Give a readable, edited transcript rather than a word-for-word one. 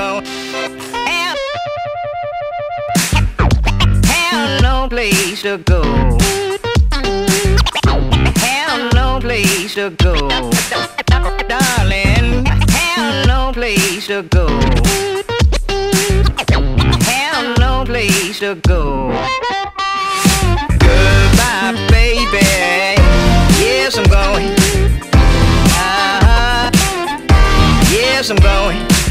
go. Have no place to go. Have no place to go. Darling, have no place to go. Have no place to go. Goodbye, baby. Yes, I'm going. Yes, I'm going.